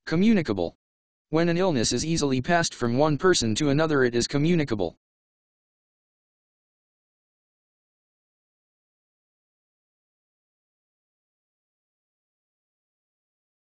Communicable. When an illness is easily passed from one person to another, it is communicable.